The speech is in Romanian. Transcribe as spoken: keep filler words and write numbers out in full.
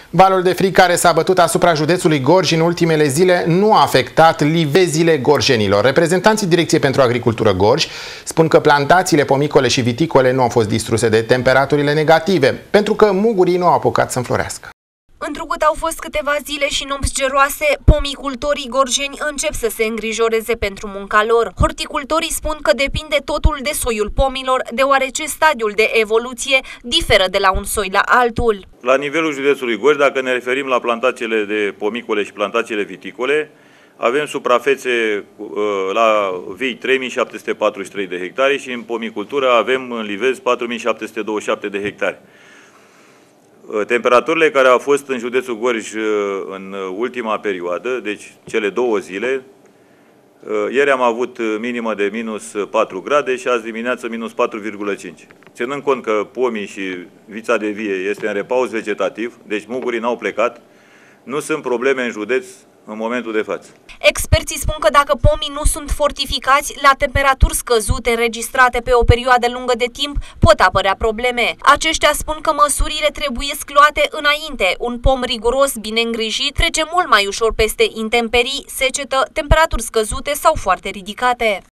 Valul de frig care s-a bătut asupra județului Gorj în ultimele zile nu a afectat livezile gorjenilor. Reprezentanții Direcției pentru Agricultură Gorj spun că plantațiile pomicole și viticole nu au fost distruse de temperaturile negative, pentru că mugurii nu au apucat să înflorească. Întrucât au fost câteva zile și nopți geroase, pomicultorii gorjeni încep să se îngrijoreze pentru munca lor. Horticultorii spun că depinde totul de soiul pomilor, deoarece stadiul de evoluție diferă de la un soi la altul. La nivelul județului Gorj, dacă ne referim la plantațiile de pomicole și plantațiile viticole, avem suprafețe la vii trei mii șapte sute patruzeci și trei de hectare și în pomicultură avem în livezi patru mii șapte sute douăzeci și șapte de hectare. Temperaturile care au fost în județul Gorj în ultima perioadă, deci cele două zile, ieri am avut minimă de minus patru grade și azi dimineață minus patru virgulă cinci. Ținând cont că pomii și vița de vie este în repaus vegetativ, deci mugurii n-au plecat, nu sunt probleme în județ în momentul de față. Experții spun că dacă pomii nu sunt fortificați, la temperaturi scăzute înregistrate pe o perioadă lungă de timp, pot apărea probleme. Aceștia spun că măsurile trebuie luate înainte. Un pom riguros, bine îngrijit, trece mult mai ușor peste intemperii, secetă, temperaturi scăzute sau foarte ridicate.